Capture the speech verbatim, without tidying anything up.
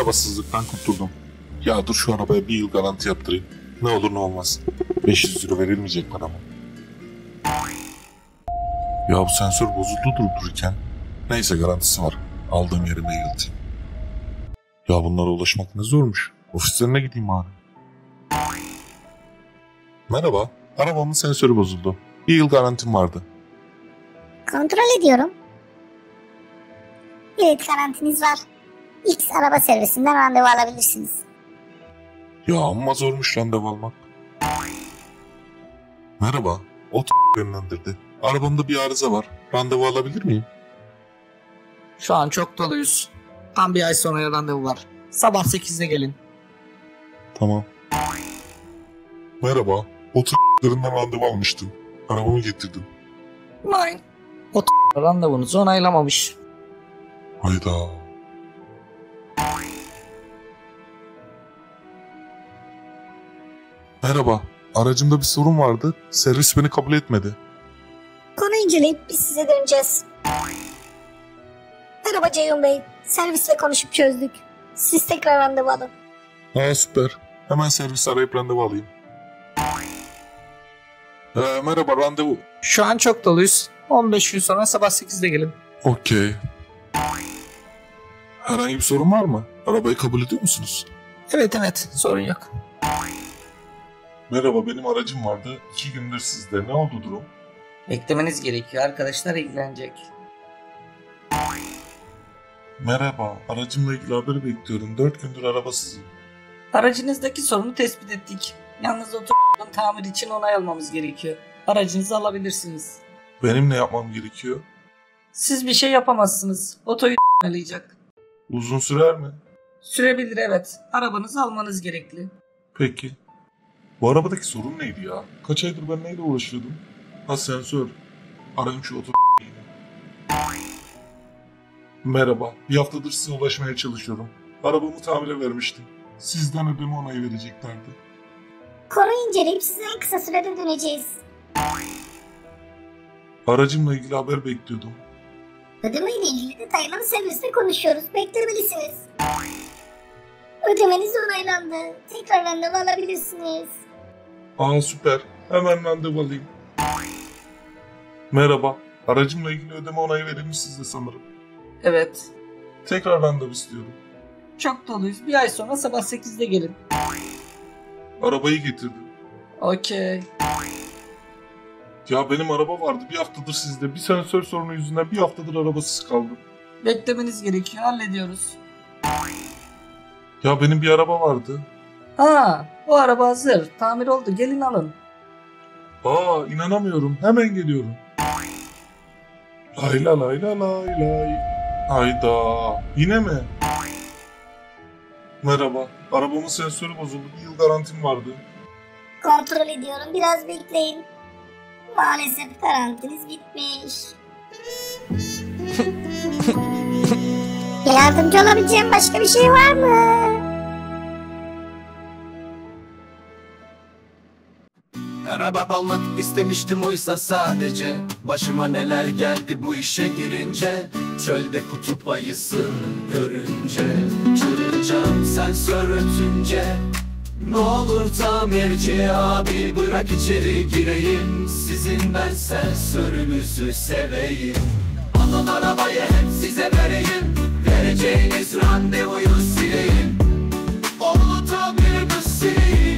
arabasızlıktan kurtuldum. Ya dur şu arabaya bir yıl garanti yaptırayım. Ne olur ne olmaz. beş yüz euro verilmeyecek bana mı? Ya bu sensör bozuldu durup dururken. Neyse garantisi var. Aldığım yere mail atayım. Ya bunlara ulaşmak ne zormuş. Ofislerine gideyim bari. Merhaba. Arabamın sensörü bozuldu. Bir yıl garantim vardı. Kontrol ediyorum. Evet, garantiniz var. X araba servisinden randevu alabilirsiniz. Ya amma zormuş randevu almak. Merhaba. O t*** yönlendirdi. Arabamda bir arıza var. Randevu alabilir miyim? Şu an çok doluyuz. Tam bir ay sonra randevu var. Sabah sekizde gelin. Tamam. Merhaba. O t***larından randevu almıştım. Arabamı getirdim. Nein. O t- randevunuzu onaylamamış. Hayda. Merhaba. Aracımda bir sorun vardı. Servis beni kabul etmedi. Konu inceleyip biz size döneceğiz. Merhaba Ceyhun Bey. Servisle konuşup çözdük. Siz tekrar randevu alın. Ha süper. Hemen servis arayıp randevu alayım. Ee, merhaba randevu. Şu an çok doluyuz. on beş gün sonra sabah sekizde gelin. Okey. Herhangi bir sorun var mı? Arabayı kabul ediyor musunuz? Evet evet, sorun yok. Merhaba, benim aracım vardı. İki gündür sizde. Ne oldu durum? Beklemeniz gerekiyor. Arkadaşlar ilgilenecek. Merhaba, aracımla ilgili haberi bekliyorum. Dört gündür arabasızım. Aracınızdaki sorunu tespit ettik. Yalnız otomobilin tamir için onay almamız gerekiyor. Aracınızı alabilirsiniz. Benim ne yapmam gerekiyor? Siz bir şey yapamazsınız. Otoyu onaylayacak. Uzun sürer mi? Sürebilir, evet. Arabanızı almanız gerekli. Peki. Bu arabadaki sorun neydi ya? Kaç aydır ben neyle uğraşıyordum? Ha sensör. Arayayım şu oto... Merhaba. Bir haftadır size ulaşmaya çalışıyorum. Arabamı tamire vermiştim. Sizden ödeme onayı vereceklerdi. Konu inceleyip size en kısa sürede döneceğiz. Aracımla ilgili haber bekliyordum. Ödeme ile ilgili detayları servisle konuşuyoruz. Beklemelisiniz. Ödemeniz onaylandı. Tekrar randevu alabilirsiniz. Aa süper. Hemen randevu alayım. Merhaba. Aracımla ilgili ödeme onayı verilmiş sizde sanırım. Evet. Tekrar randevu istiyorum. Çok doluyuz. Bir ay sonra sabah sekizde gelin. Arabayı getirdim. Okey. Ya benim araba vardı bir haftadır sizde. Bir sensör sorunu yüzünden bir haftadır arabasız kaldım. Beklemeniz gerekiyor. Hallediyoruz. Ya benim bir araba vardı. Ha, bu araba hazır. Tamir oldu. Gelin alın. Aa inanamıyorum. Hemen geliyorum. Lay la lay la lay lay. Hayda. Yine mi? Merhaba. Arabamın sensörü bozuldu. Bir yıl garantim vardı. Kontrol ediyorum. Biraz bekleyin. Maalesef garantiniz bitmiş. Yardımcı olabileceğim başka bir şey var mı? Araba almak istemiştim oysa sadece. Başıma neler geldi bu işe girince. Çölde kutup ayısını görünce. Çıldıracağım sensör ötünce. Ne olur tamirci abi bırak içeri gireyim. Sizin ben sensörünüzü seveyim. Alın arabayı hep size vereyim. Vereceğiniz randevuyu sileyim. Oğlu tamirimi sileyim.